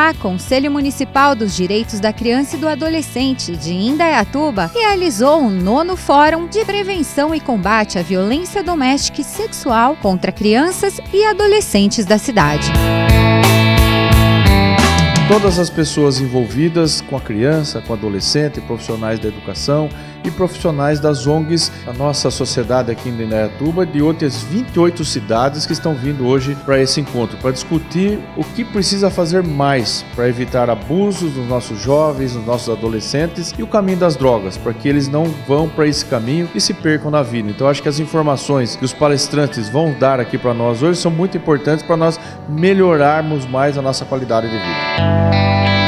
A Conselho Municipal dos Direitos da Criança e do Adolescente de Indaiatuba realizou o 9º Fórum de Prevenção e Combate à Violência Doméstica e Sexual contra crianças e adolescentes da cidade. Todas as pessoas envolvidas com a criança, com o adolescente, profissionais da educação e profissionais das ONGs, a nossa sociedade aqui em Indaiatuba, de outras 28 cidades que estão vindo hoje para esse encontro, para discutir o que precisa fazer mais para evitar abusos dos nossos jovens, dos nossos adolescentes e o caminho das drogas, para que eles não vão para esse caminho e se percam na vida. Então acho que as informações que os palestrantes vão dar aqui para nós hoje são muito importantes para nós melhorarmos mais a nossa qualidade de vida.